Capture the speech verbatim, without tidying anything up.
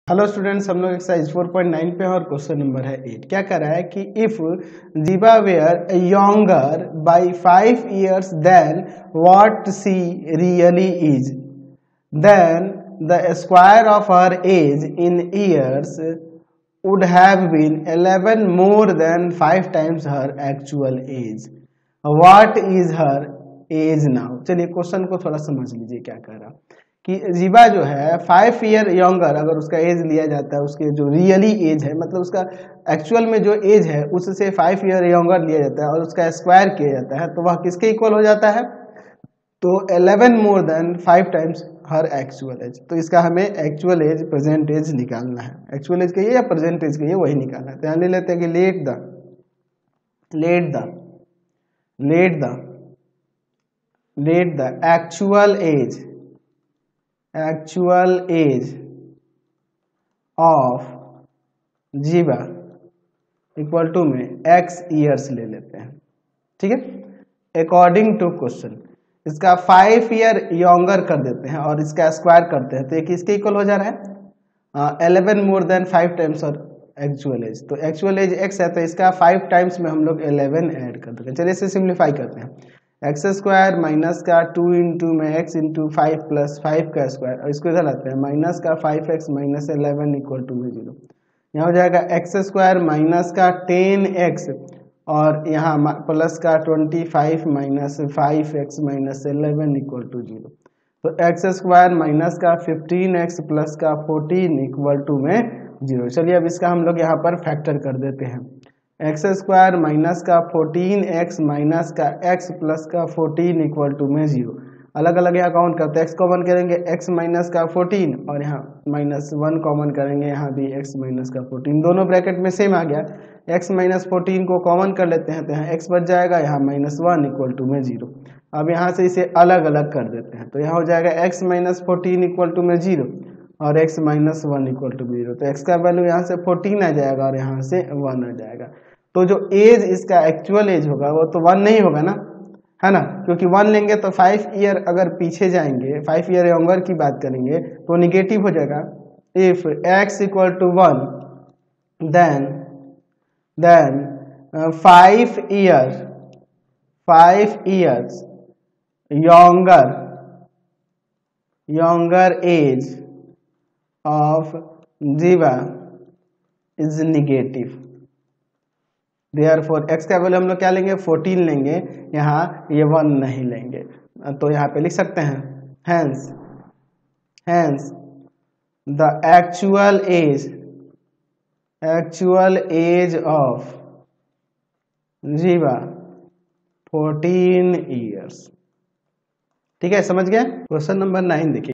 Hello students, हम लोग exercise four point nine पे हैं और क्वेश्चन नंबर है एट। क्या कर रहा है कि if Jiva were younger by five years then what she really is, then the square of her age in years would have been eleven more than five times her actual age. What is her age now. चलिए question को थोड़ा समझ लीजिए क्या कह रहा कि जीवा जो है फाइव ईयर यंगर अगर उसका एज लिया जाता है, उसके जो रियली एज है मतलब उसका एक्चुअल में जो एज है उससे फाइव ईयर यंगर लिया जाता है और उसका स्क्वायर किया जाता है तो वह किसके इक्वल हो जाता है, तो eleven more than five times her actual age. तो इसका हमें एक्चुअल एज प्रेजेंट एज निकालना है। एक्चुअल एज कहिए या प्रेजेंट एज कहिए, वही निकालना है। तो यहाँ ले लेते हैं कि let the let the let the let the actual age actual age of Jiva equal to में एक्स ईयर्स ले लेते हैं, ठीक है। अकॉर्डिंग टू क्वेश्चन इसका फाइव ईयर यंगर कर देते हैं और इसका स्क्वायर करते हैं तो ये किसके इक्वल हो जा रहा है, eleven more than five times और एक्चुअल एज। तो एक्चुअल एज एक्स है तो इसका फाइव टाइम्स में हम लोग इलेवन ऐड कर देते हैं। चलिए इसे सिंप्लीफाई करते हैं। एक्स स्क्वायर माइनस का टू इंटू में x into five plus five का स्क्वायर और इसको इधर लाते हैं माइनस का five x minus eleven equal to में जीरो। यहाँ हो जाएगा एक्स स्क्वायर माइनस का टेन एक्स और यहाँ प्लस का twenty five minus five x minus eleven equal to zero. तो एक्स स्क्वायर माइनस का फिफ्टीन एक्स प्लस का फोर्टीन इक्वल टू में जीरो। चलिए अब इसका हम लोग यहाँ पर फैक्टर कर देते हैं। एक्स स्क्वायर माइनस का फोर्टीन एक्स माइनस का एक्स प्लस का फोर्टीन इक्वल टू में जीरो। अलग अलग यहाँ काउंट करते हैं। एक्स कॉमन करेंगे एक्स माइनस का फोर्टीन और यहाँ माइनस वन कॉमन करेंगे, यहाँ भी एक्स माइनस का फोर्टीन। दोनों ब्रैकेट में सेम आ गया। एक्स माइनस फोर्टीन को कॉमन कर लेते हैं तो यहाँ एक्स बच जाएगा, यहाँ माइनस वन इक्वल टू में जीरो। अब यहाँ से इसे अलग अलग कर देते हैं तो यहाँ हो जाएगा x minus fourteen equal to में जीरो और x minus one equal to zero. तो एक्स का वैल्यू यहाँ से फोर्टीन आ जाएगा और यहाँ से वन आ जाएगा। तो जो एज इसका एक्चुअल एज होगा वो तो वन नहीं होगा ना, है ना, क्योंकि वन लेंगे तो फाइव ईयर अगर पीछे जाएंगे, फाइव ईयर यंगर की बात करेंगे तो निगेटिव हो जाएगा। If x equal to one then then five year five years younger younger age of Jiva is negative. Therefore x का वैल्यू हम लोग क्या लेंगे, फोर्टीन लेंगे, यहाँ ये वन नहीं लेंगे। तो यहाँ पे लिख सकते हैं hence hence the actual age actual age of Jiva fourteen years. ठीक है, समझ गए। क्वेश्चन नंबर नाइन देखिए।